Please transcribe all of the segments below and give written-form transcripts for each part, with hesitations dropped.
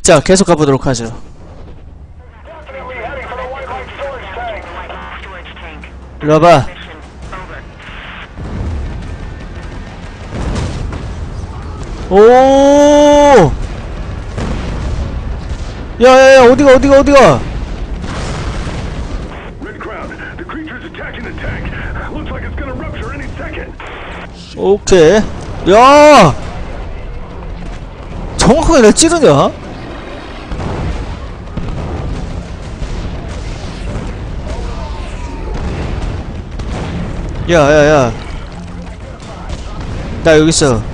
자, 계속 가보도록 하죠. 일로 와봐. 오! 야야야, 어디가 어디가 오케이. 야! 정확하게 날 찌르냐? 야야야, 나 여기 있어.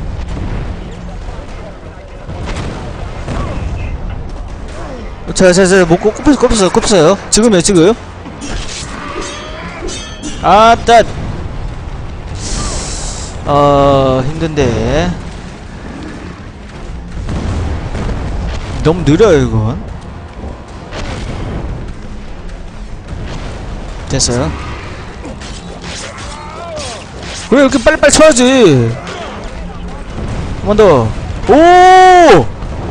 자, 뭐 꼽혔어요. 지금이요, 지금. 아따. 힘든데. 너무 느려요, 이건. 됐어요. 그래, 이렇게 빨리빨리 쳐야지. 한 번 더. 오!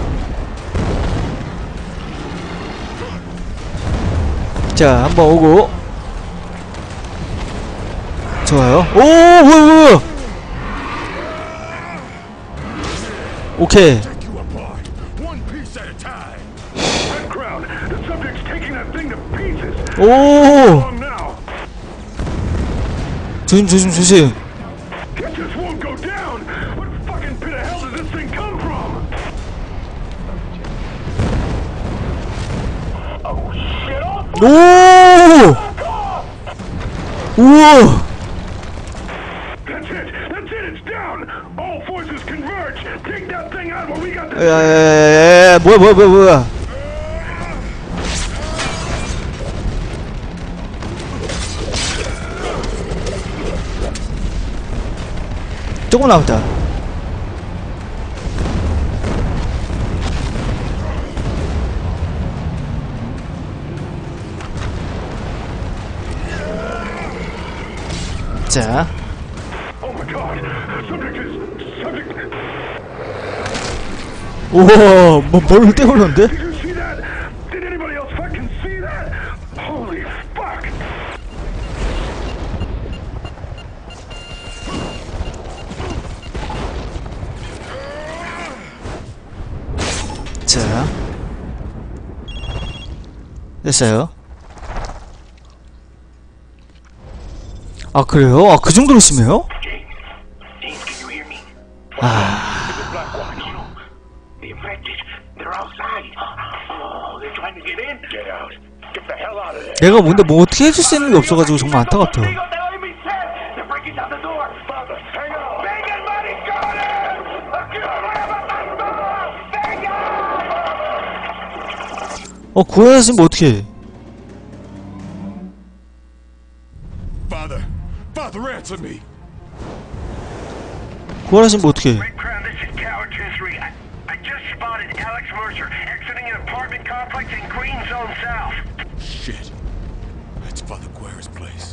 자, 한번 오고. 좋아요. 오! 뭐야! 오케이. 오! 조심. 오! 우와! 야야야야야, 뭐야. 조금 남았다. 자. 우와, 뭘 떼올렸는데? 자. 됐어요. 아, 그래요? 아, 그 정도로 심해요? 아. 내가 뭔데 뭐 어떻게 해줄 수 있는 게 없어가지고 정말 안타깝다. 구해야지 뭐 어떻게? 구하시면 뭐 어떻게? Shit. That's Father Guerre's place.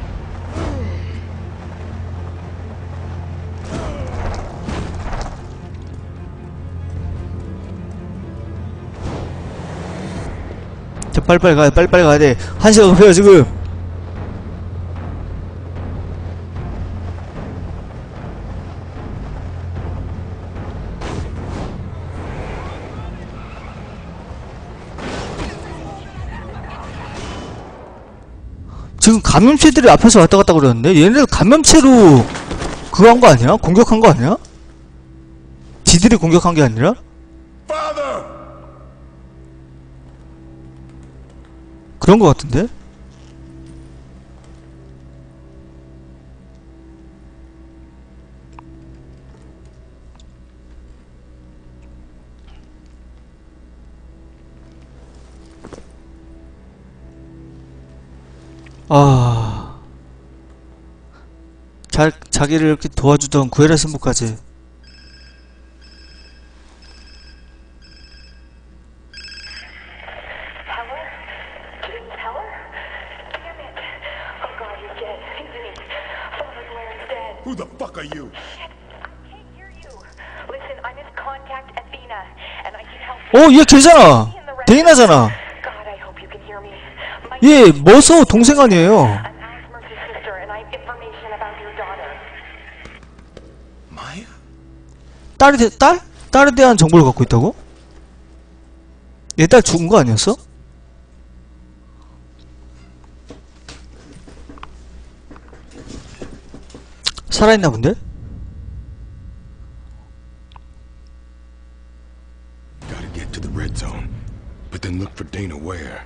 자, 빨리빨리 가야 돼. 1시간 급해요, 지금. 지금 감염체들이 앞에서 왔다 갔다 그러는데 얘네들 감염체로 그거 한 거 아니야? 공격한 거 아니야? 지들이 공격한 게 아니라? 그런 거 같은데? 자기를 이렇게 도와주던 구에라 신부까지. Who the fuck are you? I can't hear you. Listen, I'm in contact Athena, and I can help 얘 걔잖아. 데이나잖아. God, I hope you can hear me. My 얘 머서 동생 아니에요. I'm Alex Mercer's sister, and I have information about your daughter. Maya? 딸? 딸에 대한 정보를 갖고 있다고? 얘 딸 죽은 거 아니었어? 살아있나 본데? Gotta get to the red zone, but then look for Dana where.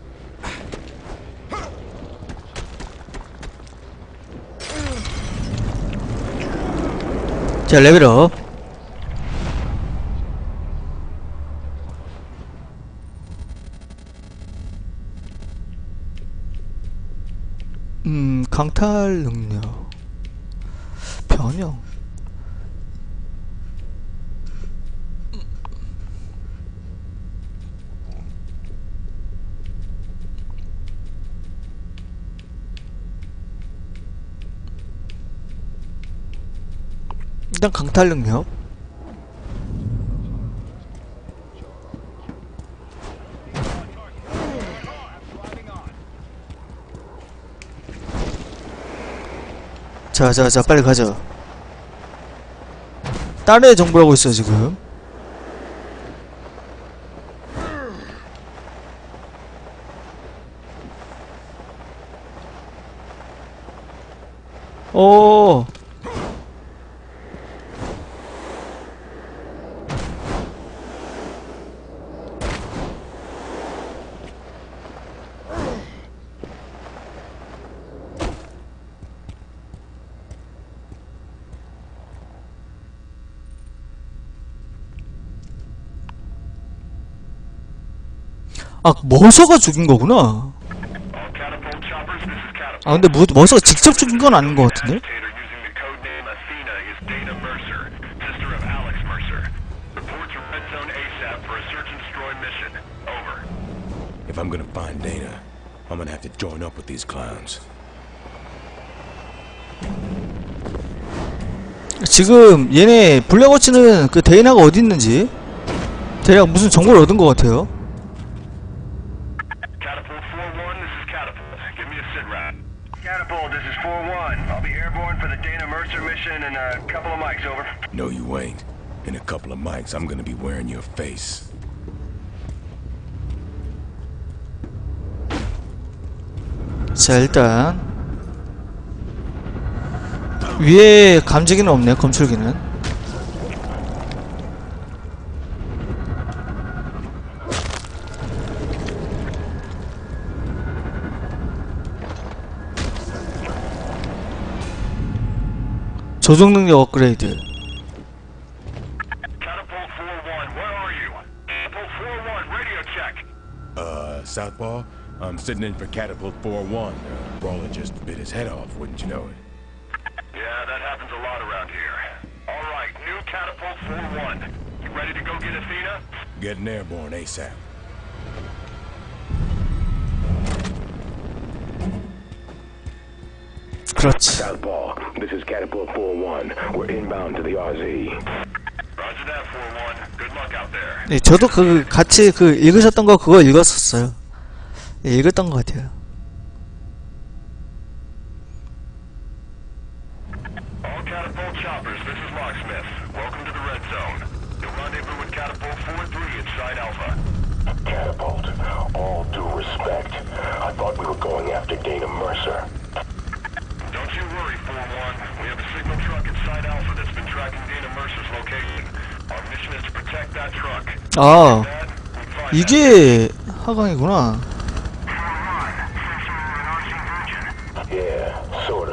자, 레벨업. 강탈 능력. 변형. 일단 강탈 능력. 자, 빨리 가자. 딸의 정보라고 있어, 지금. 오. 머서가 죽인 거구나. 근데 머서가 직접 죽인 건 아닌 것 같은데? If I'm gonna find Dana, I'm gonna have to join up with these clowns. 지금 얘네 블랙워치는 그 데이나가 어디 있는지 대략 무슨 정보를 얻은 것 같아요. Catapult 4-1, this is Catapult. Give me a sit rep. Catapult, this is 4-1. I'll be airborne for the Dana Mercer mission in a couple of mics, over. No, you ain't. In a couple of mics, I'm gonna be wearing your face. 자, 일단 위에 감지기는 없네, 검출기는. 조종 능력 업그레이드. Catapult 4-1, where are you? Catapult 4-1, radio check. Southpaw? I'm sitting in for Catapult 4-1. Brawler just bit his head off, wouldn't you know it? Yeah, that happens a lot around here. All right, new Catapult 4-1. You ready to go get Athena? Getting airborne ASAP. 그렇지. Southpaw, this is Catapult 4-1. We're inbound to the RZ. Roger that, 4-1. Good luck out there. 네, 저도 같이 읽으셨던 거 그거 읽었었어요. 네, 읽었던 것 같아요. All Catapult choppers, this is Locksmith. Welcome to the red zone. You'll rendezvous with Catapult 4-3 at Site Alpha. Catapult, all due respect. I thought we were going after Dana Mercer. Don't you worry, 4-1. We have a signal truck at Site Alpha that's been tracking Dana Mercer's location. Our mission is to protect that truck. 이게 하강이구나. Yeah, sorta.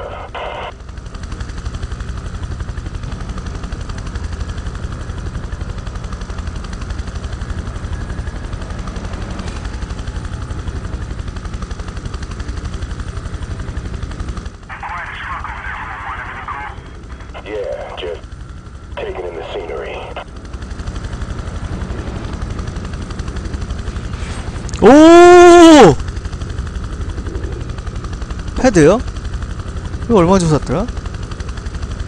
Yeah, just taking in the scenery. 오! 패드요? 이거 얼마 주고 샀더라?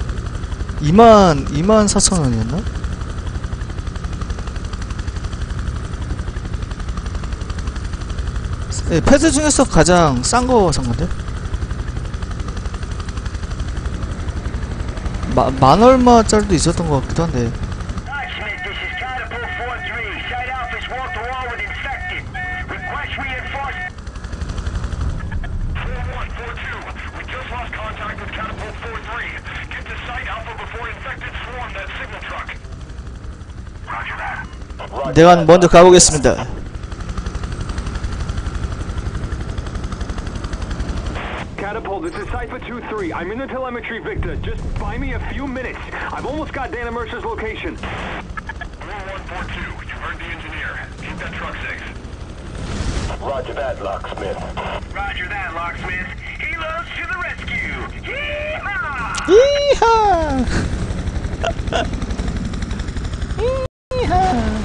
24,000원이었나? 네, 패드 중에서 가장 싼 거 산 건데? 만 얼마짜리도 있었던 것 같기도 한데. Locksmith, this is Catapult 4-3. Site Alpha's wall to wall with infected. Request reinforcement. 4-1-4-2. We just lost contact with Catapult 4-3. Get to Site Alpha before infected swarm that signal truck. Roger that. 내가 먼저 가보겠습니다. Catapult, this is Cypher 2-3. I'm in the telemetry, Victor. Just buy me a few minutes. I've almost got Dana Mercer's location. 4-1-4-2. You heard the engineer. Keep that truck safe. Roger that, Locksmith. Roger that, Locksmith. Helos to the rescue. Hee-haw! 이하. 이하.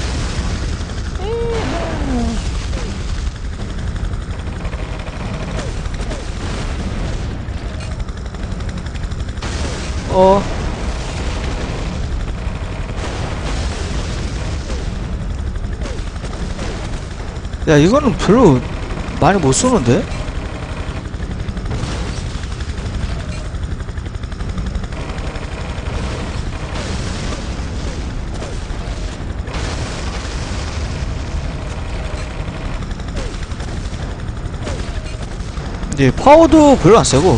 야, 이거는 별로 많이 못 쏘는데? 이제 파워도 별로 안 세고.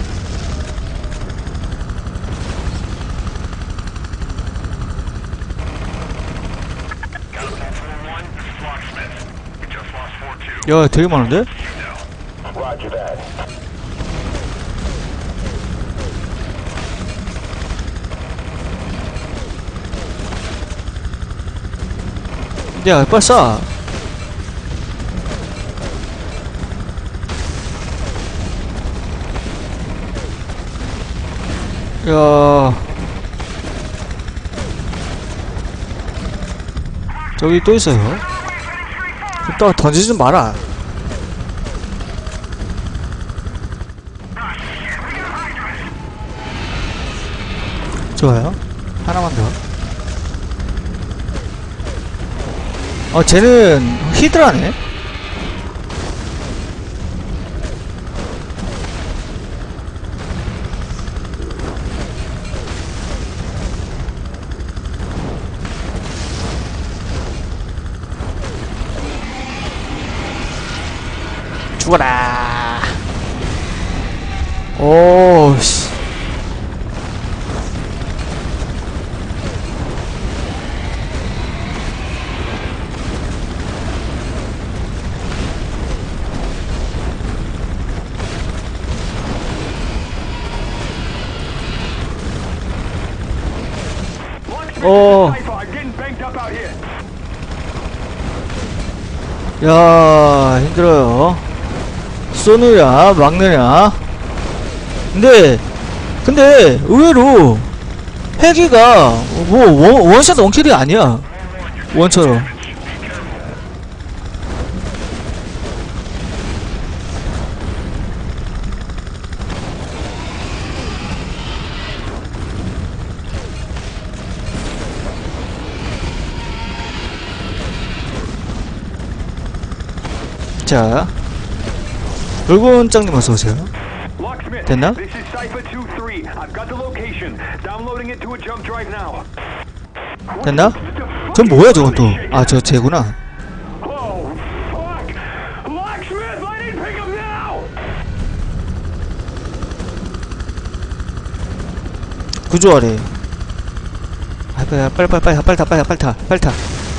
야, 되게 많은데? Roger that. 야, 빨리 쏴. 야, 저기 또 있어요. 이따가 던지지 마라. 좋아요. 하나만 더. 쟤는 히드라네. 죽어라. 오, 씨. 오. I'm getting banked up out here. 야, 힘들어요. 쏘느냐 막느냐. 근데 의외로 헬기가 뭐 원샷 원킬이 아니야. 원처럼. 자, 붉은짱님 어서오세요. Locksmith, 됐나? this is Cypher 2-3. I've got the location. Downloading it to a jump drive now. 됐나? 전 뭐야 저건 또. 아, 저 쟤구나. Oh, fuck! Locksmith, I didn't pick up now! 구조하래. 아, 빨리 타.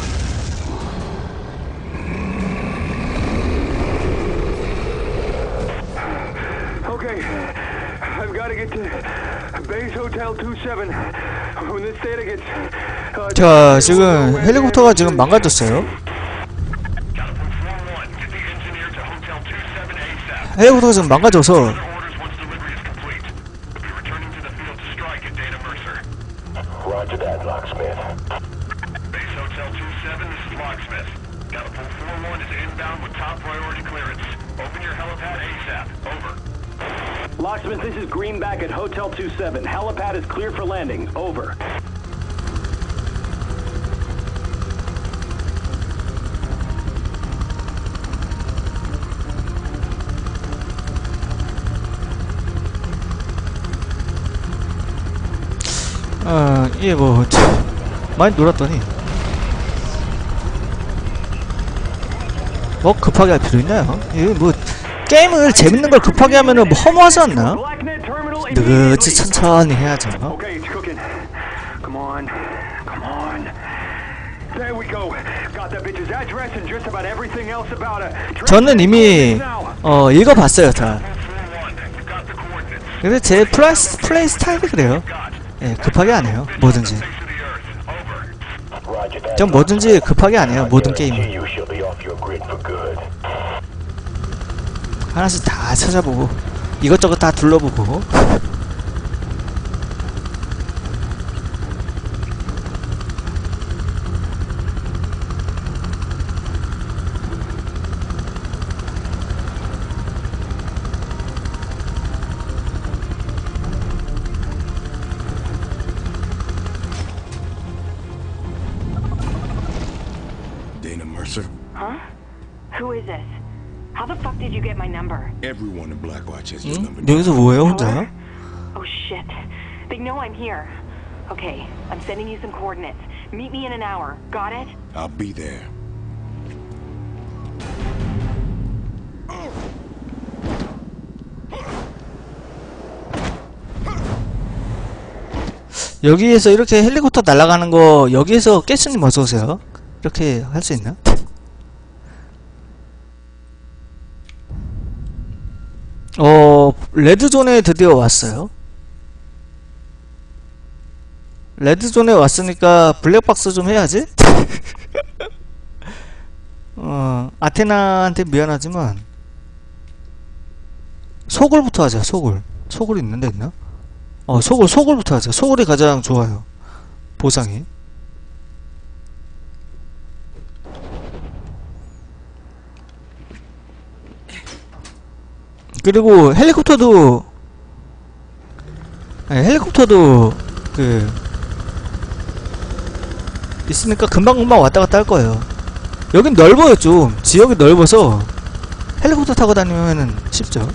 Okay, I've got to get to Base Hotel 27. When this data gets... 자, 지금 헬리콥터가 지금 망가졌어요. 헬리콥터가 지금 망가져서 Roger that, Locksmith. Base Hotel 27, this is Locksmith. Catapult 4-1 is inbound with top priority clearance. Open your helipad ASAP. Over. Locksmith, this is Greenback at Hotel 27. Helipad is clear for landing. Over. 예, 뭐 많이 놀았더니 뭐 급하게 할 필요 있나요? 예, 뭐 게임을 재밌는 걸 급하게 하면은 뭐 허무하지 않나? Blacknet terminal 느긋이 immediately. 천천히 해야죠. Okay, it's cooking. Come on. Come on. There we go. Got that bitch's address and just about everything else about her. 저는 이미 읽어봤어요 다. Got the coordinates. 근데 제 플레이 스타일이 그래요. 예, 급하게 안 해요. 뭐든지. To the earth. Over. Roger that. 전 뭐든지 급하게 안 해요. 모든 게임. Guarantee you she'll be off your grid for good. 하나씩 다 찾아보고 이것저것 다 둘러보고. Dana Mercer? Huh? Who is this? How the fuck did you get my number? Everyone in Blackwatch has your 응? number. 여기서 뭐해요 혼자? Oh shit. They know I'm here. Okay, I'm sending you some coordinates. Meet me in an hour. Got it? I'll be there. 여기에서 이렇게 헬리콥터 날아가는 거 여기에서 깨스님 어서오세요. 이렇게 할 수 있나? 레드존에 드디어 왔어요. 레드존에 왔으니까 블랙박스 좀 해야지? 아테나한테 미안하지만 소굴부터 하자. 소굴 있는 데 있나? 소굴부터 하자. 소굴이 가장 좋아요. 보상이. 그리고 헬리콥터도 그 있으니까 금방금방 왔다갔다 할 거예요. 여긴 넓어요. 좀 지역이 넓어서 헬리콥터 타고 다니면은 쉽죠.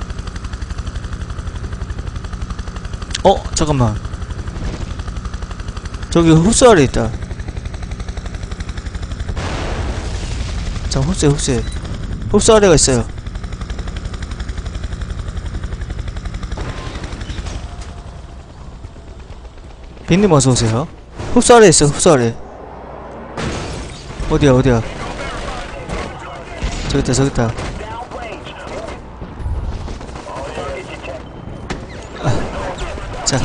잠깐만. 저기 흡수 아래 있다. 자, 흡수 아래가 있어요. 빈님 어서오세요. 흡수 아래 있어. 흡수 아래. 어디야. 저기 있다. 자.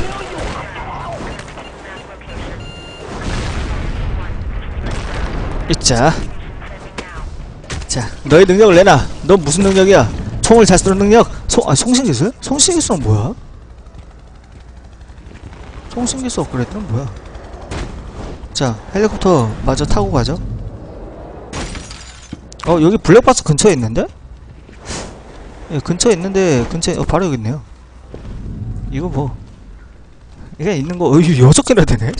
있자. 자, 너의 능력을 내놔. 너 무슨 능력이야? 총을 잘 쏘는 능력? 송신기술? 송신기술은 뭐야? 송신기술 업그레이드는 뭐야? 자, 헬리콥터 마저 타고 가죠. 여기 블랙박스 근처에 있는데? 예, 근처에 있는데, 바로 여기 있네요. 이거 뭐. 이게 있는 거, 6개나 되네?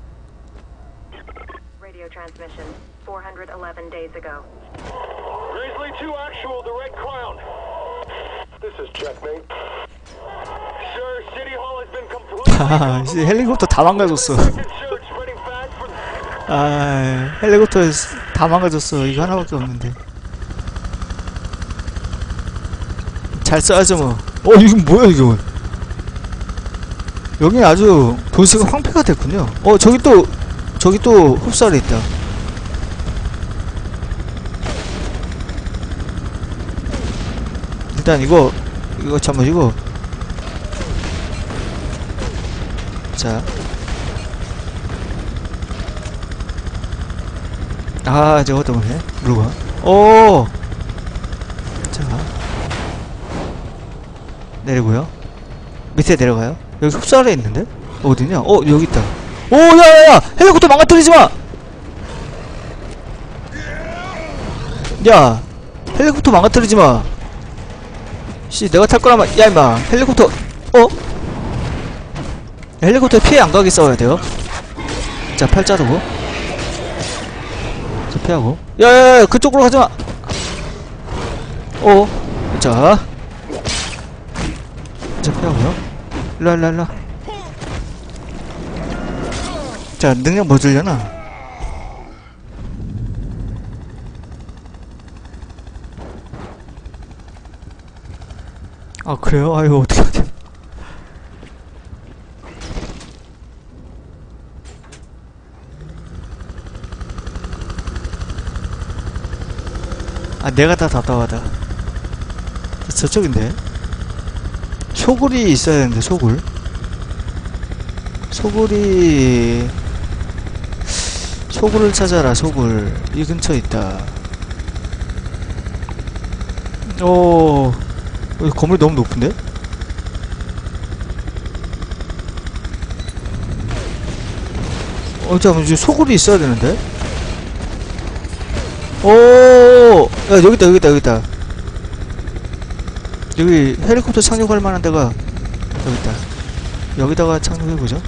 Radio transmission. 411 days ago. Grizzly 2 actual, the Red Crown. This is checkmate. Sir, City Hall has been completely. 이제 헬리콥터 다 망가졌어. spreading fast for. 헬리콥터 다 망가졌어. 이거 하나밖에 없는데. 잘 써야죠 뭐. 이건 뭐야 이건. 여기 아주 도시가 황폐가 됐군요. 저기 또 흡수알이 있다. 일단 이거 잠깐만 이거. 자. 저거 때문에 물건. 자. 내리고요. 밑에 내려가요. 여기 흡수 아래 있는데? 어디냐? 여기 있다. 야야야! 헬리콥터 망가뜨리지 마! 야! 헬리콥터 망가뜨리지 마! 내가 탈 거라면, 야, 임마! 헬리콥터, 헬리콥터에 피해 안 가게 싸워야 돼요. 자, 팔 자르고. 자, 피하고. 야야야! 그쪽으로 가지 마! 자. 자, 피하고요. 일로와. 자, 능력 뭐 들려나? 아, 그래요? 아이고, 어떡하지? 아, 내가 다 답답하다. 저쪽인데? 소굴이 있어야 되는데, 소굴. 소굴을 찾아라, 소굴. 이 근처에 있다. 여기 건물이 너무 높은데? 잠깐만, 이제 소굴이 있어야 되는데? 야, 여기있다. 여기 헬리콥터 착륙할 만한 데가 여기있다. 여기다가 착륙해보죠.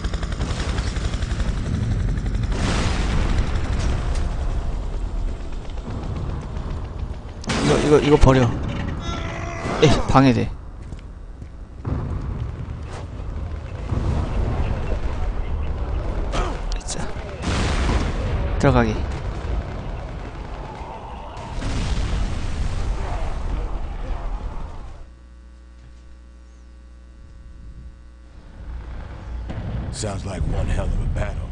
이거 버려. 에이, 방해돼. 자, 들어가기. Sounds like one hell of a battle.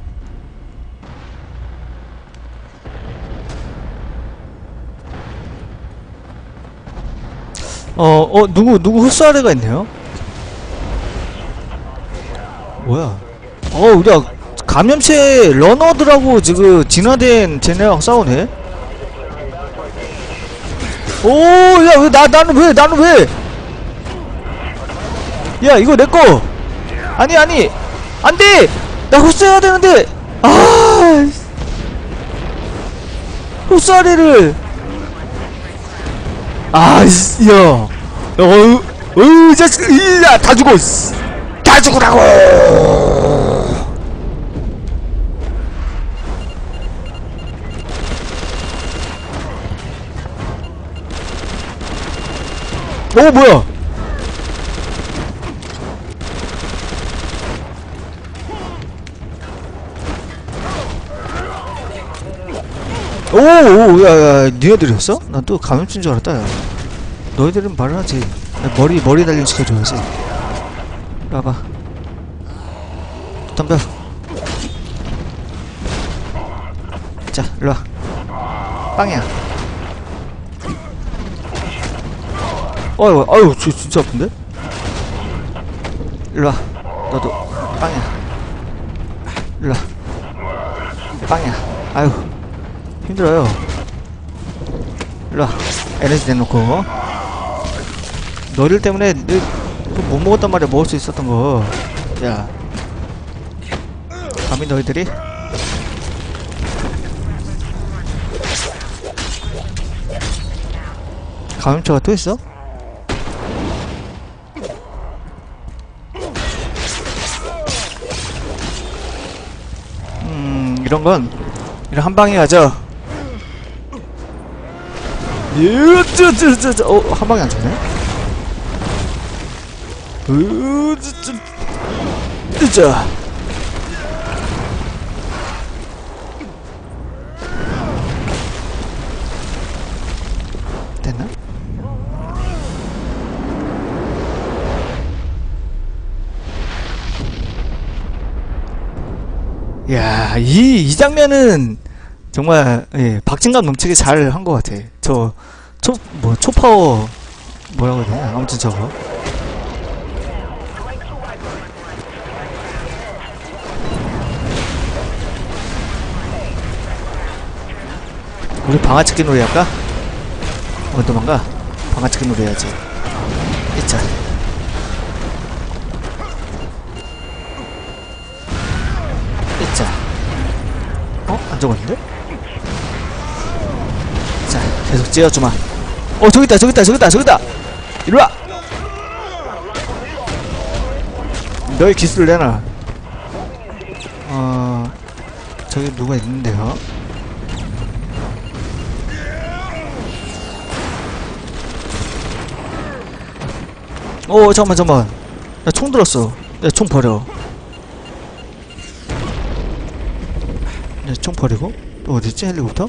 누구 흡수아래가 있네요? 뭐야? 우리가 감염체 러너들하고 지금 진화된 쟤네랑 싸우네? 야, 나는 왜? 야, 이거 내꺼! 아니! 안 돼! 나 흡수해야 되는데! 흡수아래를! 야! 자식! 야, 다 죽어! 다 죽으라고! 뭐야! 야, 니네들이었어? 난 또 감염증인 줄 알았다, 야. 너희들은 말을 하지. 머리 단련 시켜줘야지. 와봐. 덤벼. 자, 일로와. 빵이야. 아유, 진짜 아픈데? 일로와. 너도 빵이야. 일로와. 빵이야. 아유, 힘들어요. 일로와. 에너지 내놓고. 너희들 때문에 못 먹었단 말이야. 먹을 수 있었던 거. 야, 감히 너희들이? 감염체가 또 있어? 이런 한방에 가죠. 한방에 안 좋네? 자. 됐나? 야, 이 장면은 정말, 예, 박진감 넘치게 잘 한 것 같아. 초파워, 뭐라고 해야 되냐? 아무튼 저거. 우리 방아치기 놀이 할까? 도망가? 방아치기 놀이 해야지. 이차. 이차. 안 죽었는데? 자, 계속 찌어주마. 저기있다! 이리와! 너의 기술을 내놔. 저기 누가 있는데요? 잠깐만. 나 총 들었어. 야, 총 버려. 총 버리고 또 어딨지 헬리콥터?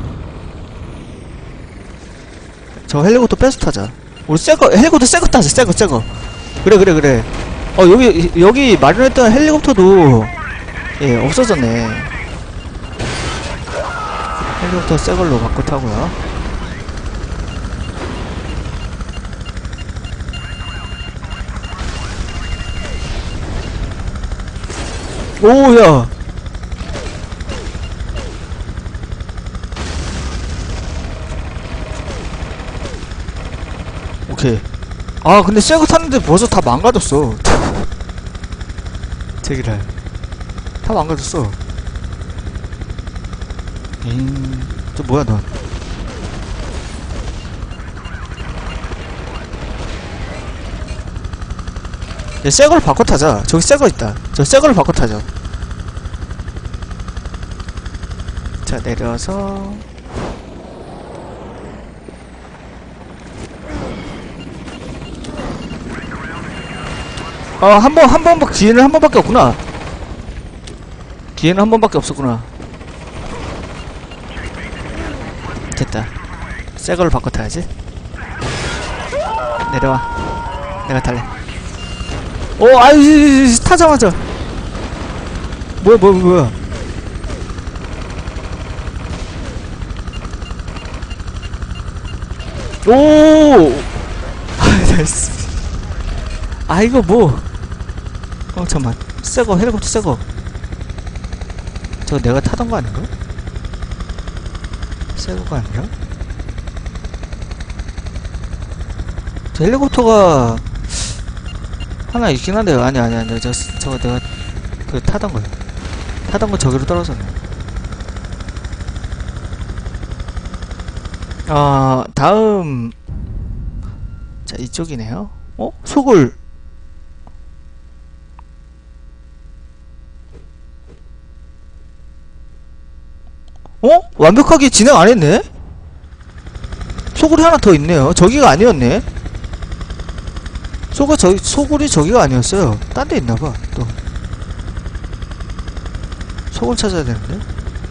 저 헬리콥터 뺏어 타자. 우리 새거 헬리콥터 새거 타자. 새거 그래. 여기 마련했던 헬리콥터도 예 없어졌네. 헬리콥터 새걸로 바꿔 타고요. 오야. 오케이. 아 근데 새거 탔는데 벌써 다 망가졌어. 제기랄 다 망가졌어. 저 뭐야 넌. 얘 새거를 바꿔 타자. 저기 새거 있다. 저 새거를 바꿔 타자. 자 내려서 한 번 기회는 한 번밖에 없구나. 기회는 한 번밖에 없었구나. 됐다. 새거를 바꿔 타야지. 내려와. 내가 탈래. 아유 타자마자 뭐야. 오. 됐어. 이거 뭐. 잠깐만. 새거 헬리콥터 새거. 저거 내가 타던 거 아닌가? 새거가 아니라? 저 헬리콥터가 하나 있긴 한데 아니야. 저거 내가 타던 거야. 타던 거 저기로 떨어졌네. 다음 자 이쪽이네요. 속을 완벽하게 진행 안 했네? 소굴이 하나 더 있네요. 저기가 아니었네. 소굴이 저기가 아니었어요. 딴 데 있나봐. 또 소굴 찾아야 되는데.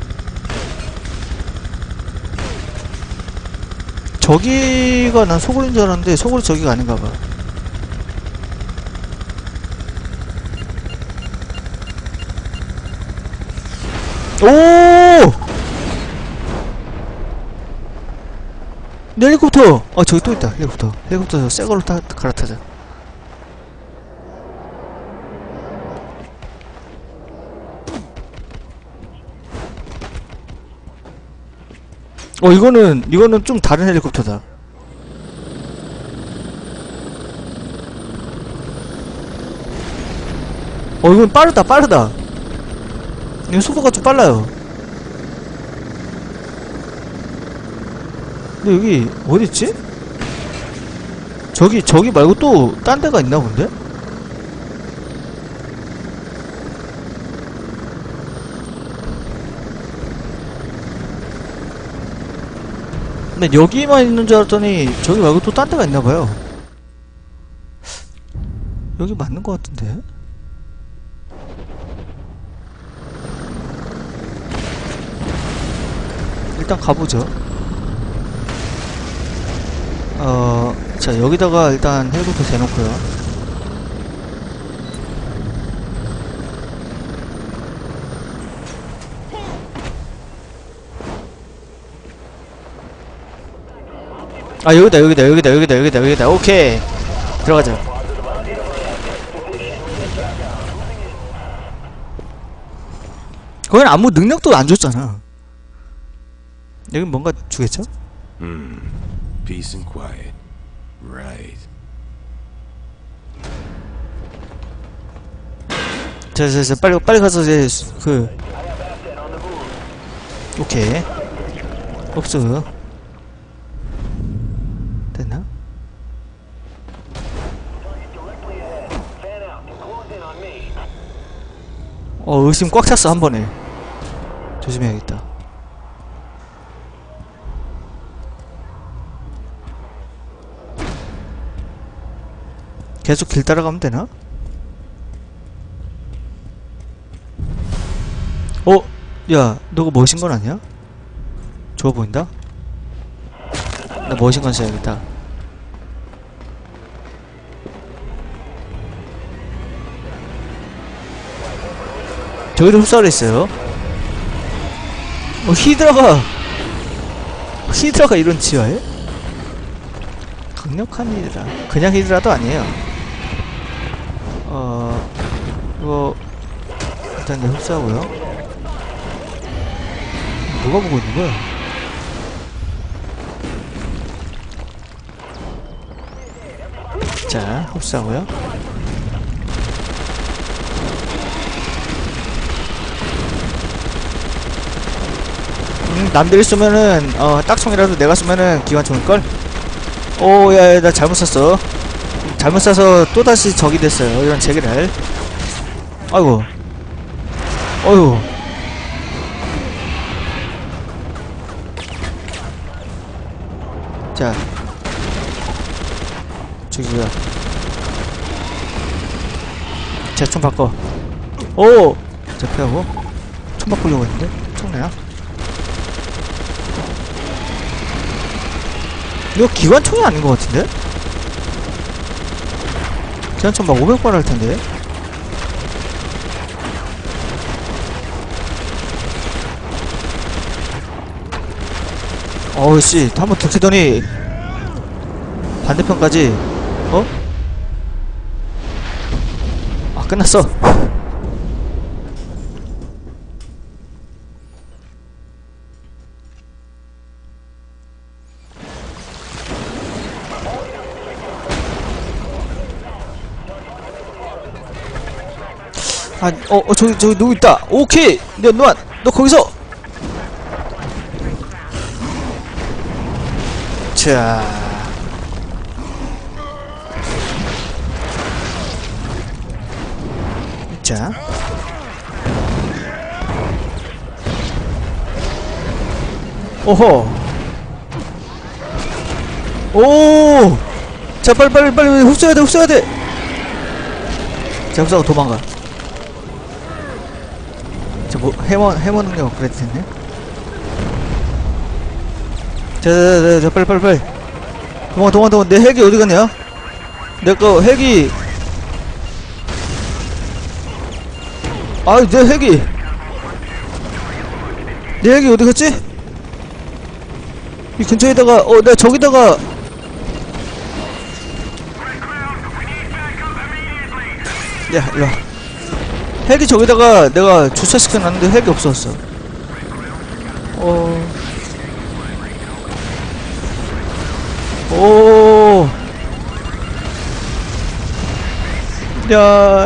저기가 난 소굴인 줄 알았는데 소굴이 저기가 아닌가봐. 오! 헬리콥터! 저기 또 있다. 헬리콥터 새걸로 갈아타자. 이거는 좀 다른 헬리콥터다. 이건 빠르다. 이거 속도가 좀 빨라요. 근데 여기 어딨지? 저기 말고 또 딴 데가 있나 본데? 근데 여기만 있는 줄 알았더니 저기 말고 또 딴 데가 있나봐요. 여기 맞는 것 같은데? 일단 가보죠. 자 여기다가 일단 헬부터 대놓고요. 여기다. 오케이. 들어가자. 거긴 아무 능력도 안 줬잖아. 여긴 뭔가 주겠죠? Peace and quiet. Right. 자, 빨리 가서 이제 오케이. 없어. 됐나? 의심 꽉 찼어 한 번에. 조심해야겠다. 계속 길 따라가면 되나? 야, 너가 머신건 아니야? 좋아 보인다? 나 머신건 써야겠다. 저기도 흡사를 했어요. 히드라가 이런 지하에? 강력한 히드라. 그냥 히드라도 아니에요. 이거 일단 내 흡사하고요. 누가 보고 있는 거야? 자, 흡사하고요. 남들이 쏘면은 딱총이라도 내가 쏘면은 기관총일걸? 오, 야, 나 잘못 쐈어. 잘못 쏴서 또다시 적이 됐어요. 이런 제기를. 아이고. 어휴. 자. 저기 뭐야. 제 총 바꿔. 오! 자, 피하고. 총 바꾸려고 했는데? 총 내야? 이거 기관총이 아닌 것 같은데? 기관총 막 500발 할 텐데? 어우씨, 한번 들키더니 반대편까지. 어? 아, 끝났어. 아, 저기 누구 있다. 오케이! 너 거기서! 자. 자. 오호. 오! 자, 빨리 흡수해야 돼. 자, 흡수하고 도망가. 자, 뭐, 해머 능력 업그레이드 됐네. 자, 빨리. 도망. 내 헬기 어디 갔냐? 내 거 헬기. 아, 내 헬기 어디 갔지? 이 근처에다가, 내가 저기다가. 야, 일로와. 헬기 저기다가 내가 주차시켜놨는데 헬기 없어졌어. 오. 야.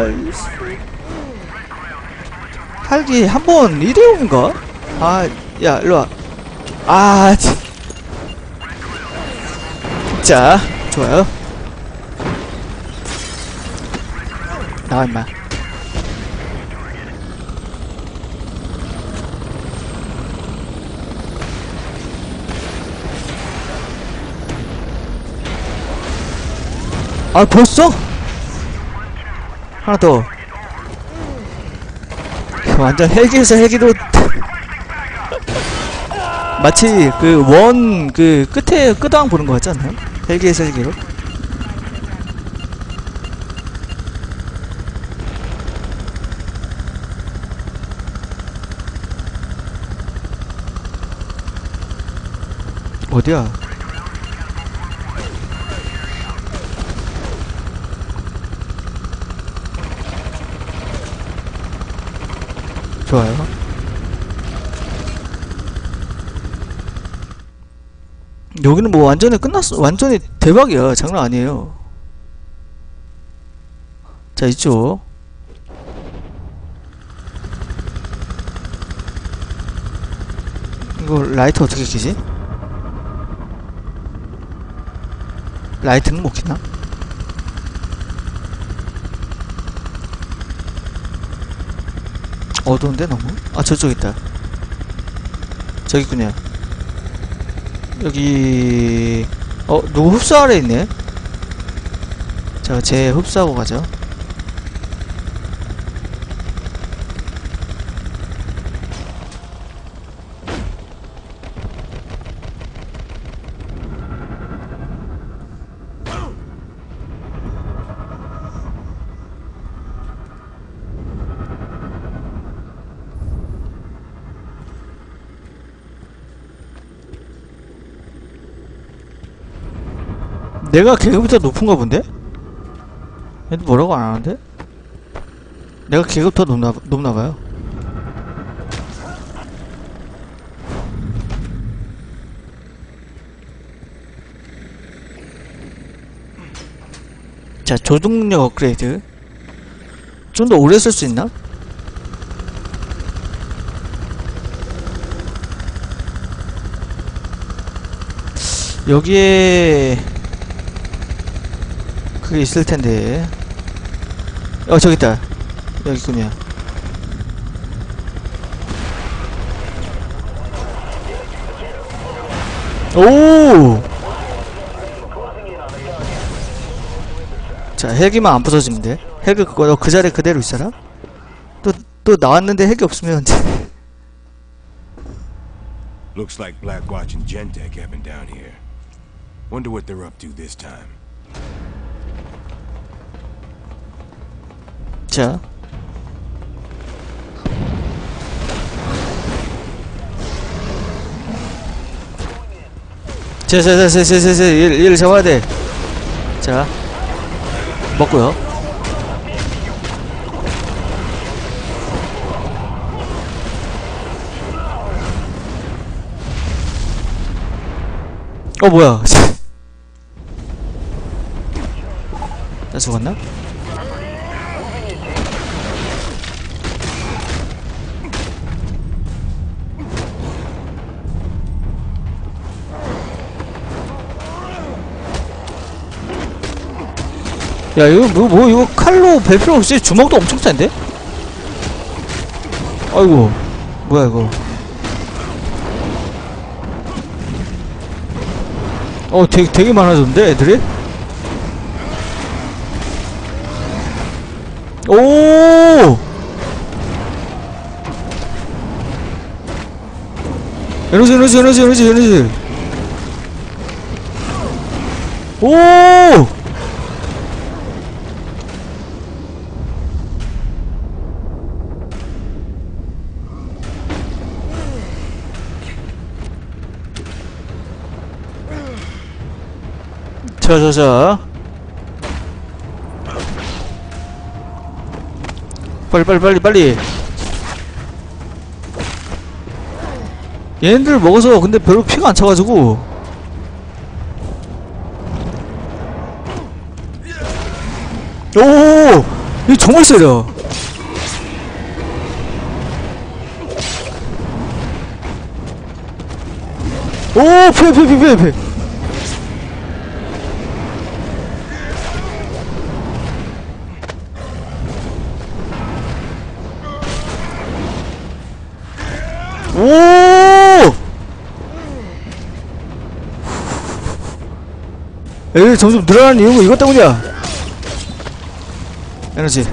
헬기 한번 일회용인가? 아, 야, 일로와. 아, 자, 좋아요. 나와, 임마. 아, 벌써? 하나 더. 완전 헬기에서 헬기로. 마치 그 끝에 끝왕 보는 거 같지 않나요? 헬기에서 헬기로. 어디야? 좋아요. 여기는 뭐 완전히 끝났어. 완전히 대박이야. 장난 아니에요. 자, 이쪽. 이거 라이트 어떻게 켜지? 라이트는 못 켜나? 어두운데 너무? 아, 저쪽 있다. 저기 있구나. 여기 누구 흡수 아래 있네? 자, 쟤 흡수하고 가죠. 내가 계급이 더 높은가 본데? 얘도 뭐라고 안 하는데? 내가 계급 더 높나봐요. 자, 조종력 업그레이드. 좀 더 오래 쓸 수 있나? 여기에 그게 있을 텐데. 저기 있다. 여기 있군요. 오! 자, 헬기만 안 부서지면 돼. 헬기 그거 그 자리에 그대로 있어라. 또 나왔는데 헬기 없으면 Looks like Blackwatch and Gentech have been down here. Wonder what they're up to this time. 자. 얘를 잡아야 돼. 자. 먹고요. 뭐야. 나 죽었나? 야, 이거 이거 칼로 벨 필요 없이 주먹도 엄청 센데? 아이고, 뭐야 이거. 되게 많아졌는데 애들이? 오! 에너지. 오! 자. 빨리. 얘네들 먹어서 근데 별로 피가 안 차가지고. 오! 이거 정말 세려. 오! 피해. 오! 애들 점점 늘어나는 이유가 이것 때문이야. 에너지.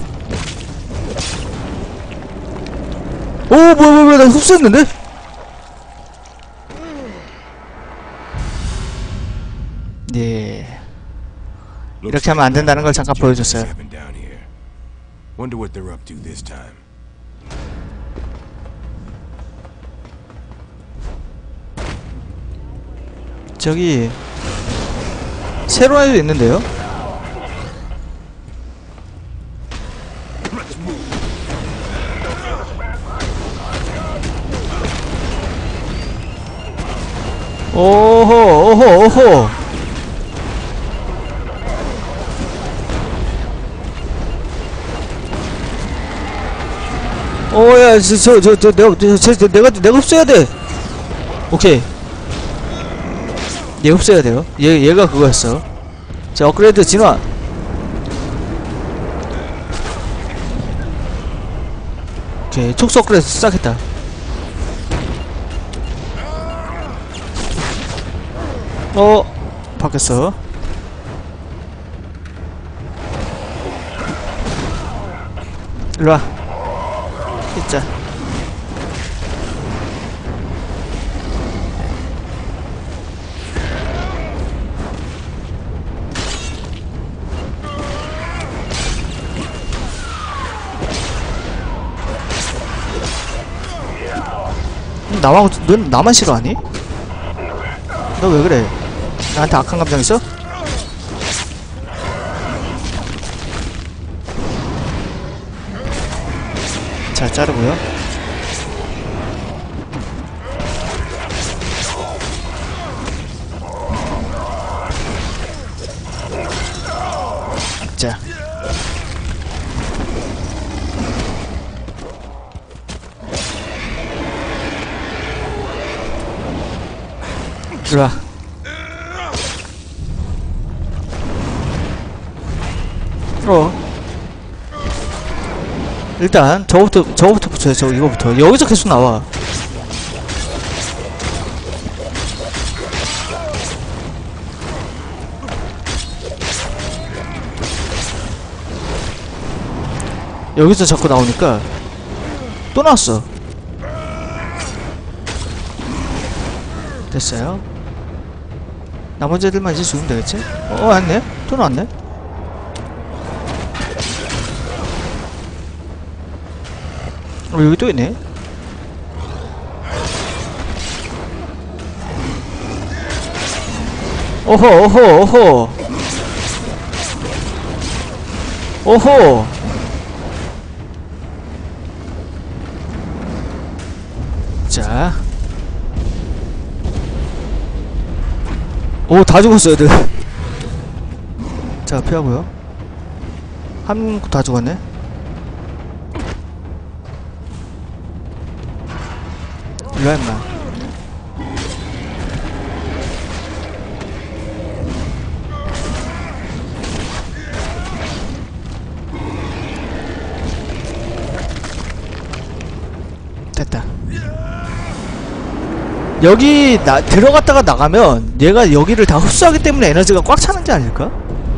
오, 뭐야, 나 흡수했는데? 네. 이렇게 하면 안 된다는 걸 잠깐 보여줬어요. Wonder what they're up to this time. 저기 새로운 애도 있는데요? 오호. 오야, 내가 흡수해야 돼. 오케이. 얘 흡수해야 돼요. 얘가 그거였어. 자, 업그레이드 진화. 오케이, 촉수 업그레이드 시작했다. 바뀌었어. 일로와. 있자. 넌 나만 싫어하니? 너 왜 그래? 나한테 악한 감정 있어? 자, 자르고요. 자. 들어와. 일단 저거부터 붙여요. 이거부터. 여기서 계속 나와. 여기서 자꾸 나오니까 또 나왔어. 됐어요. 나머지 애들만 이제 죽으면 되겠지? 왔네? 또 나왔네? 여기 또 있네? 오호. 자. 오, 다 죽었어, 애들. 자, 피하고요. 한 다 죽었네. 일로와, 임마. 됐다. 여기 들어갔다가 나가면 얘가 여기를 다 흡수하기 때문에 에너지가 꽉 차는 게 아닐까?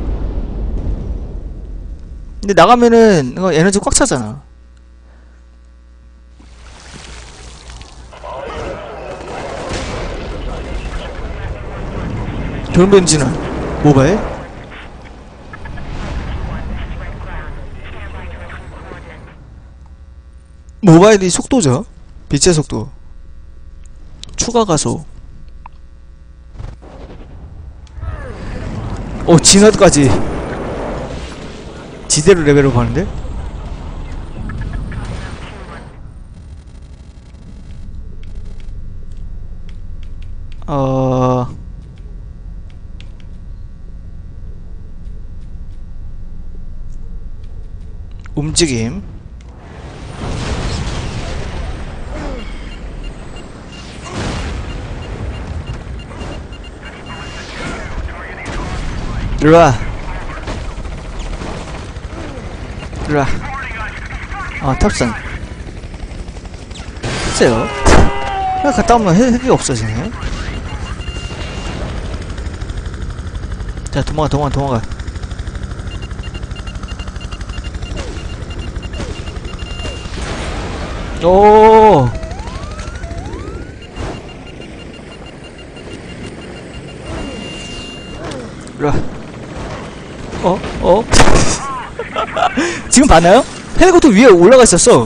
근데 나가면은 이거 에너지 꽉 차잖아. 돌변지는 모바일? 모바일이 속도죠. 빛의 속도. 추가 가속. 오, 진화까지 지대로 레벨업 하는데? 움직임. 일로와. 탑승. 글쎄요. 그냥 갔다 오면 핵이 없어지네. 자, 도망가. 오. 일로와. 지금 봤나요? 헬리콥터 위에 올라가 있었어.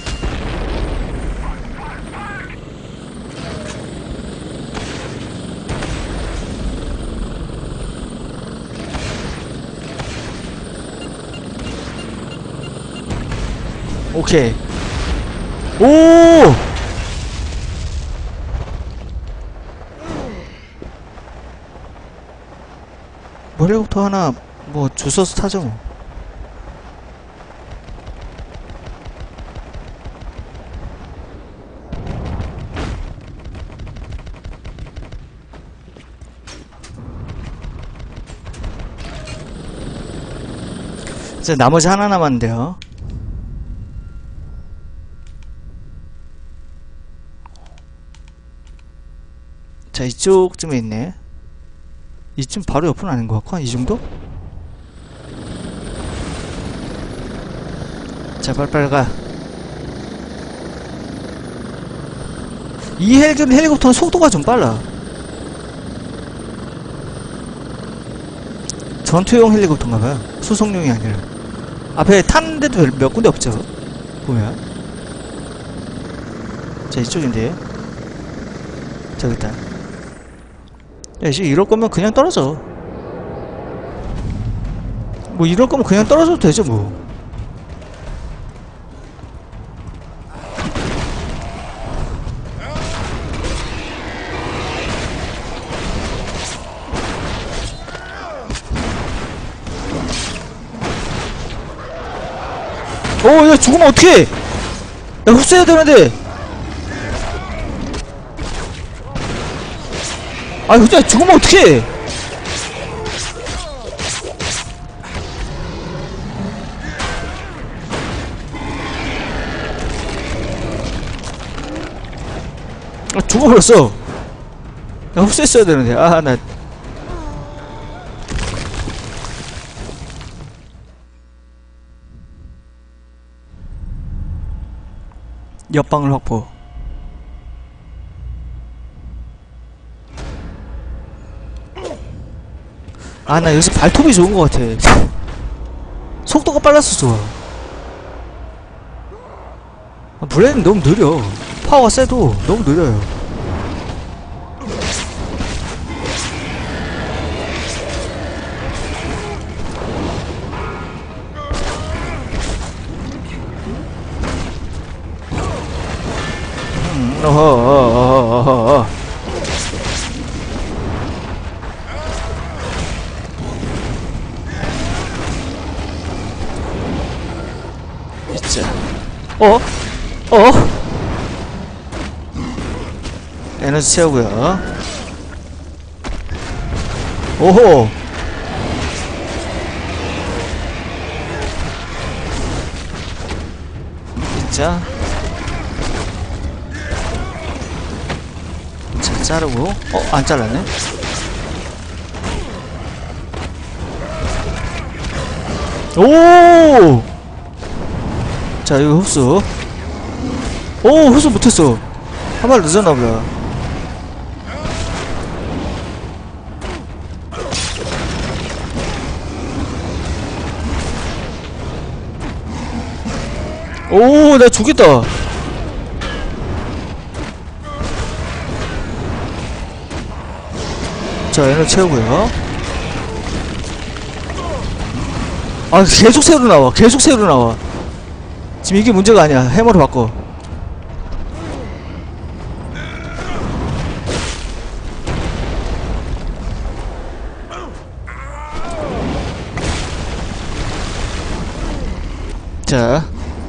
오케이. 오! 헬리콥터 하나 뭐 주워서 타죠 뭐. 이제 나머지 하나 남았는데요. 자, 이쪽쯤에 있네. 이쯤 바로 옆은 아닌 것 같고, 한 이 정도? 자, 빨리빨리 가. 이 헬리콥터는 속도가 좀 빨라. 전투용 헬리콥터인가봐요. 수송용이 아니라. 앞에 타는 데도 몇 군데 없죠, 보면. 자, 이쪽인데. 저기 있다. 야, 이제 이럴 거면 그냥 떨어져. 뭐 이럴 거면 그냥 떨어져도 되죠 뭐. 야 죽으면 어떡해. 야 흡수해야 되는데. 아 그냥 죽으면 어떡해. 아 죽어버렸어. 야 흡수했어야 되는데. 아 나 옆방을 확보. 아 나 여기서 발톱이 좋은 것 같아. 속도가 빨라서 좋아. 아, 블레이드는 너무 느려. 파워가 세도 너무 느려요. 어허. 진짜. 에너지 채우고요. 오호. 진짜. 자, 자르고. 안 잘랐네. 오! 자, 이거 흡수. 오, 흡수 못했어. 한 발 늦었나보다. 오, 나 죽겠다. 자, 얘는 채우고요. 아, 계속 새로 나와. 계속 새로 나와. 지금 이게 문제가 아니야. 해머로 바꿔. 자.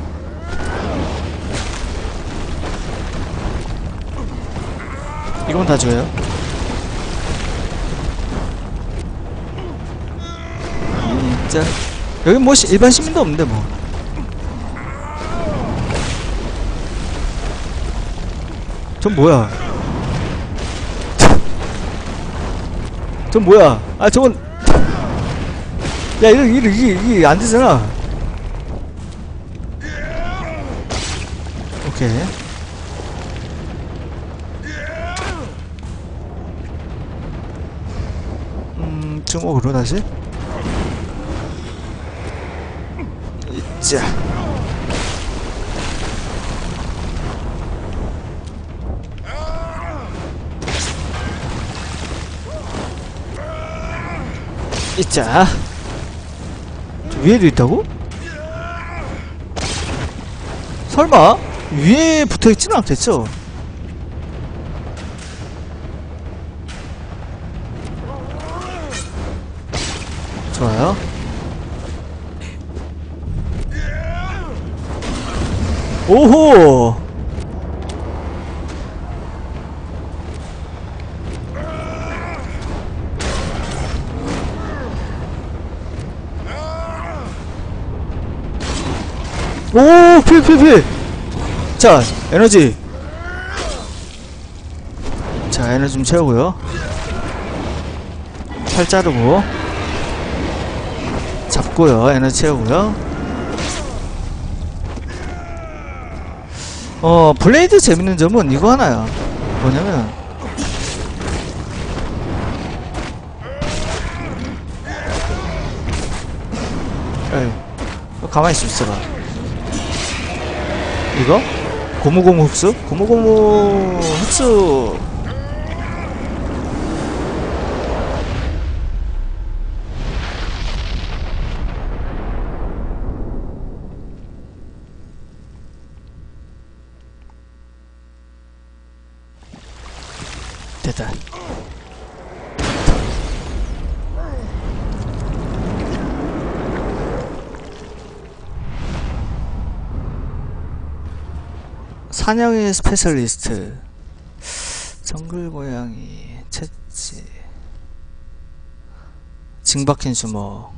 이건 다 줘요. 진짜. 여기 뭐 일반 시민도 없는데 뭐. 전 뭐야? 전 뭐야? 아 저건. 야 이게 안 되잖아. 오케이. 증오로 다시. 자. 이자. 위에도 있다고? 설마 위에 붙어있지는 않겠죠? 좋아요. 오호. 오, 필. 자, 에너지. 자, 에너지 좀 채우고요. 팔 자르고. 잡고요. 에너지 채우고요. 블레이드 재밌는 점은 이거 하나야. 뭐냐면 에이, 가만히 있어봐. 이거? 고무고무 흡수? 고무고무 흡수. 됐다. 사냥의 스페셜리스트, 정글 고양이, 채찌, 징박힌 수머.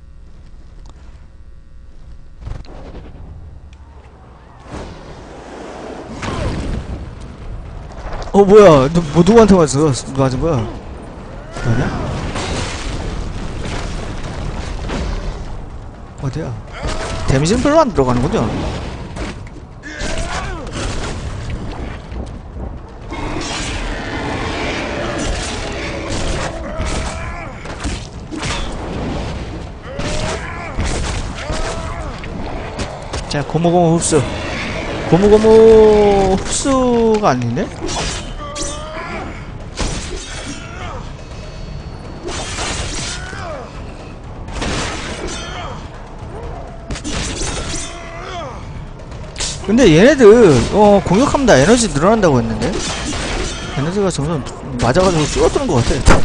뭐야, 너 누구한테 맞았어? 누가 맞은 거야? 너냐? 어디야? 데미지는 별로 안 들어가는군요. 자, 고무고무 흡수. 고무고무 흡수가 아니네? 근데 얘네들 공격하면 에너지 늘어난다고 했는데 에너지가 점점 맞아가지고 줄어드는 것 같아.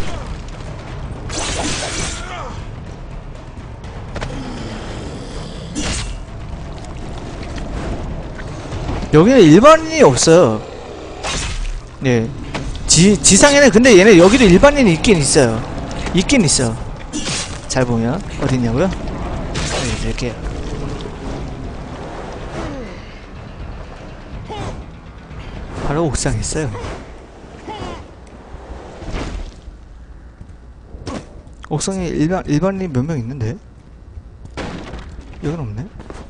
여기는 일반인이 없어요. 네, 지상에는. 근데 얘네 여기도 일반인이 있긴 있어요. 있긴 있어. 잘 보면 어딨냐고요? 네, 이렇게 바로 옥상에 있어요. 옥상에 일반인이 몇 명 있는데 여긴 없네.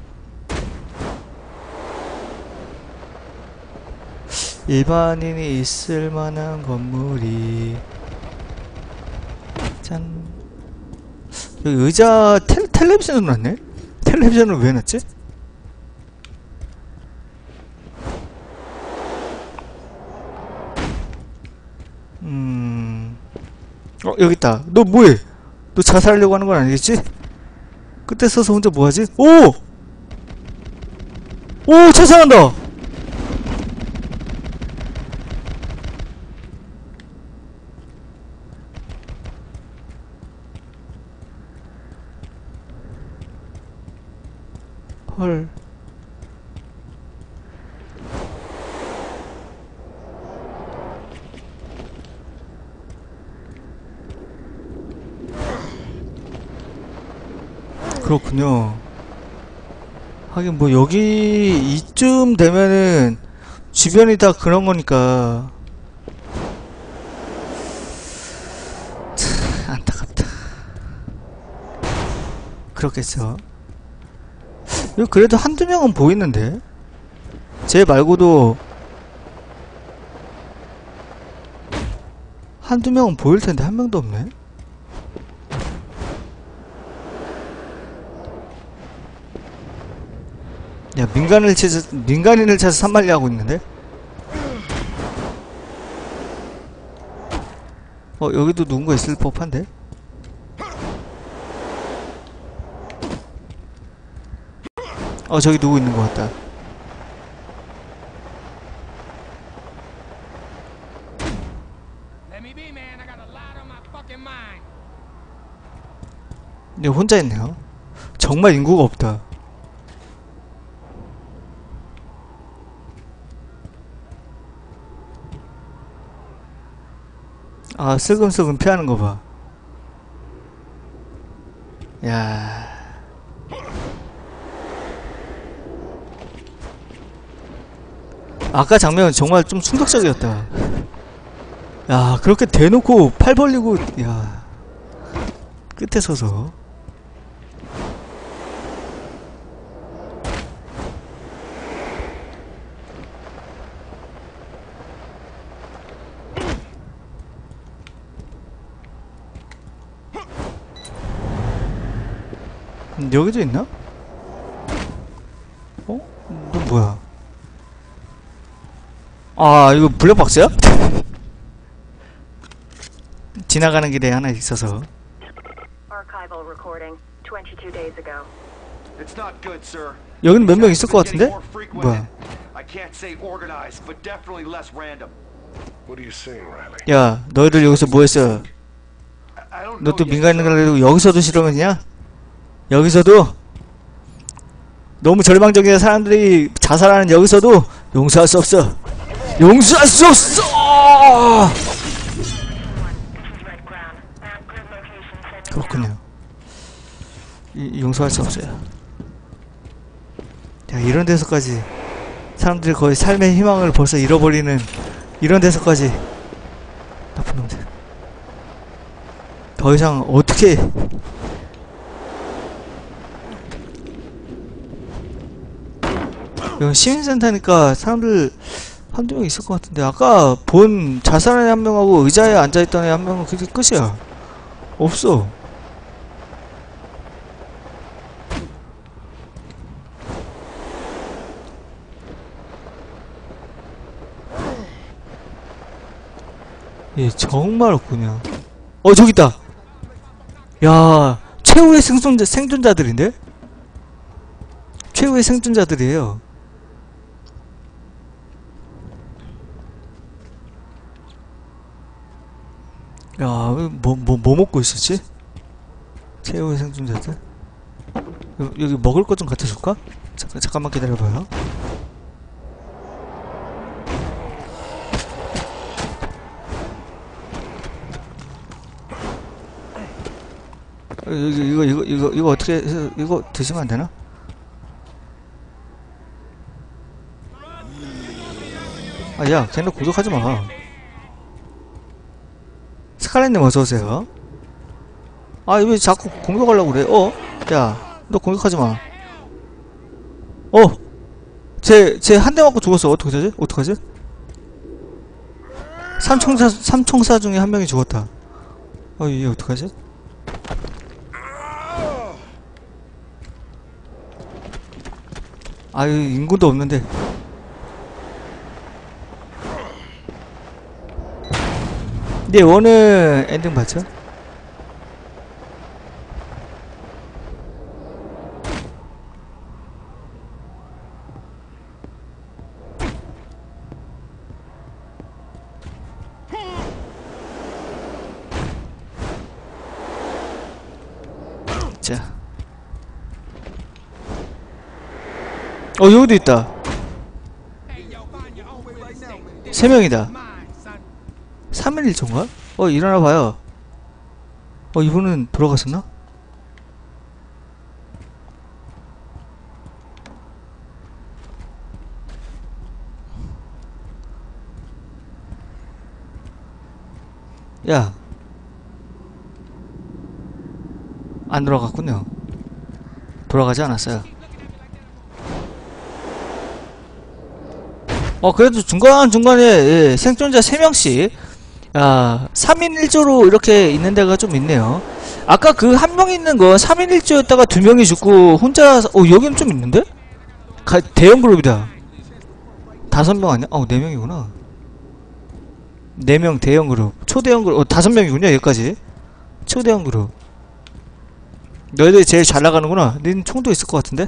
일반인이 있을 만한 건물이 짠. 여기 의자 텔레비전으로 놨네? 텔레비전을 왜 놨지? 여기 있다. 너 뭐해? 너 자살하려고 하는 건 아니겠지? 끝에 서서 혼자 뭐하지? 오! 자살한다! 헐. 그렇군요. 하긴 뭐 여기 이쯤 되면은 주변이 다 그런 거니까 참 안타깝다. 그렇겠어. 여기 그래도 한두 명은 보이는데 쟤 말고도 한두 명은 보일 텐데 한 명도 없네. 야, 민간인을 찾아 산말리 하고 있는데? 여기도 누군가 있을 법한데? 저기 누구 있는 것 같다. 근데 혼자 있네요. 정말 인구가 없다. 슬금슬금 피하는 거 봐. 야. 아까 장면은 정말 좀 충격적이었다. 야, 그렇게 대놓고 팔 벌리고, 야. 끝에 서서. 여기도 있나? 너 뭐야? 이거 블랙박스야? 지나가는 길에 하나 있어서. 여기는 몇 명 있을 것 같은데? 뭐야? 야, 너희들 여기서 뭐했어? 너 또 민간인을 여기서도 실험했냐? 여기서도 너무 절망적인 사람들이 자살하는 여기서도 용서할 수 없어. 용서할 수 없어. 그렇군요. 용서할 수 없어요. 야, 이런 데서까지 사람들이 거의 삶의 희망을 벌써 잃어버리는 이런 데서까지 나쁜 놈들. 더 이상 어떻게 여기 시민센터니까 사람들 한두 명 있을 것 같은데 아까 본 자살한 애 한 명하고 의자에 앉아있던 애 한 명은 그게 끝이야. 없어. 예, 정말 없군요. 저기 있다. 야, 최후의 생존자들인데? 최후의 생존자들이에요. 야, 뭐 먹고 있었지? 최후의 생존자들? 여기 먹을 것 좀 갖다 줄까? 잠깐만 기다려봐요. 이거 어떻게 해서 이거 드시면 안 되나? 아, 야, 걔네 공격하지 마. 스칼렛님 어서오세요. 아, 왜 자꾸 공격하려고 그래? 야, 너 공격하지 마. 쟤 한 대 맞고 죽었어. 어떡하지? 삼총사 중에 한 명이 죽었다. 이게 어떡하지? 아유, 인구도 없는데. 네, 오늘 엔딩 봤죠? 자, 여기도 있다. 3명이다. 3일 1초인가? 일어나봐요. 이분은 돌아갔었나? 야, 안 돌아갔군요. 돌아가지 않았어요. 그래도 중간중간에 생존자 3명씩 3인 1조로 이렇게 있는 데가 좀 있네요. 아까 그 한 명 있는 거 3인 1조였다가 2명이 죽고 혼자 여기는 좀 있는데? 대형 그룹이다. 5명 아니야? 4명이구나. 4명 대형 그룹. 초대형 그룹. 5명이군요, 여기까지. 초대형 그룹. 너희들이 제일 잘 나가는구나. 너희는 총도 있을 것 같은데?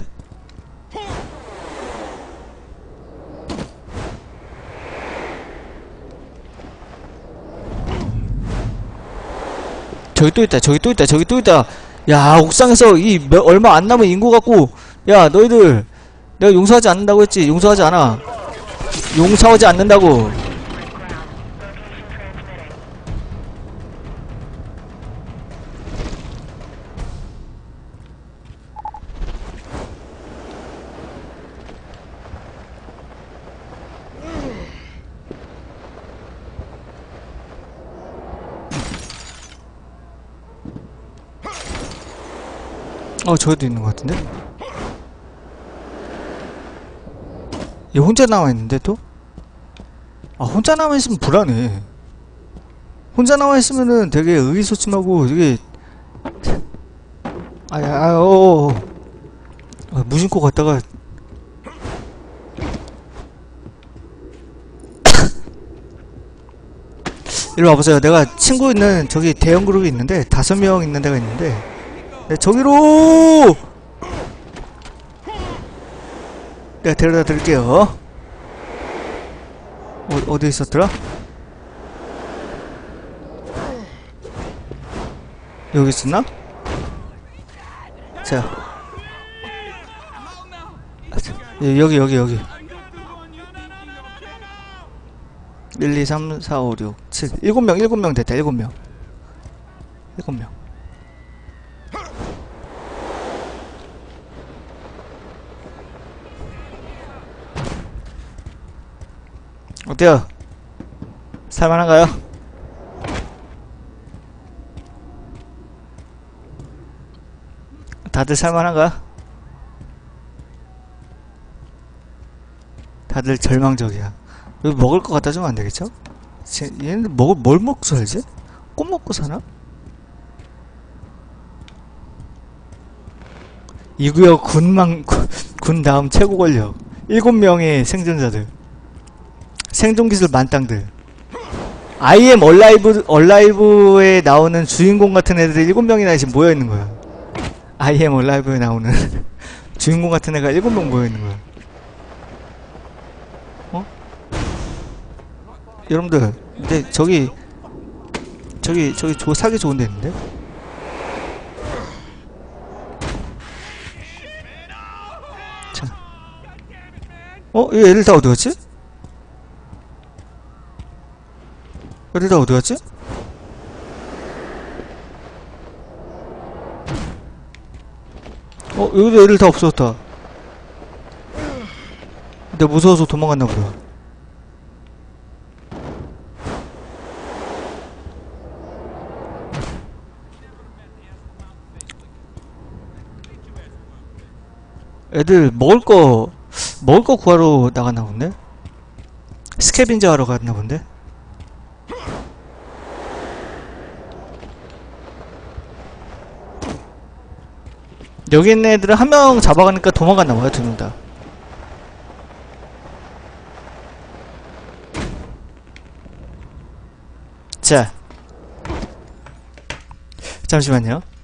저기 또 있다. 야, 옥상에서 얼마 안 남은 인구 갖고, 야, 너희들, 내가 용서하지 않는다고 했지? 용서하지 않아. 용서하지 않는다고. 저기도 있는 것 같은데? 얘 혼자 남아있는데 또? 혼자 남아있으면 불안해. 혼자 남아있으면은 되게 의기소침하고 되게 무심코 갔다가 이리 와보세요. 내가 친구 있는 저기 대형 그룹이 있는데 5명 있는 데가 있는데 네, 저기로 내가 데려다 드릴게요. 어디 있었더라? 여기 있었나? 자, 여기 1, 2, 3, 4, 5, 6, 7. 7명 됐다, 7명. 7명. 어때요? 살만한가요? 다들 살만한가요? 다들 절망적이야. 여기 먹을 것 갖다 주면 안 되겠죠? 얘는 뭘 먹고 살지? 꽃 먹고 사나? 이 구역 군 다음 최고 권력. 7명의 생존자들. 생존 기술 만땅들. I am Alive에 나오는 주인공 같은 애들이 7명이나 지금 모여있는 거야. I am Alive에 나오는 주인공 같은 애가 7명 모여있는 거야. 어? 여러분들, 근데 저기 사기 좋은 데 있는데? 자. 이 애들 다 어디 갔지? 애들 다 어디 갔지? 여기도 애들 다 없어졌다. 내가 무서워서 도망갔나 보다. 애들 먹을 거 구하러 나갔나 본데? 스캐빈저 하러 갔나 본데? 여기 있는 애들은 한 명 잡아가니까 도망갔나 봐요, 2명 다. 자. 잠시만요.